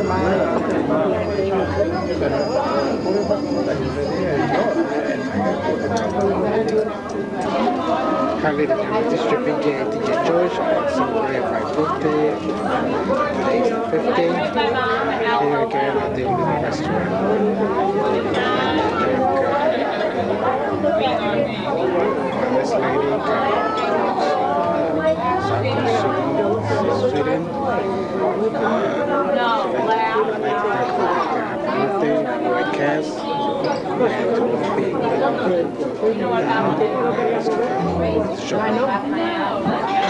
Currently, the camera district VJDJ George. I celebrate my birthday. Today is the 15th. Here again at the little restaurant. This lady got Sweden. Birthday, white cast, and to be shopping.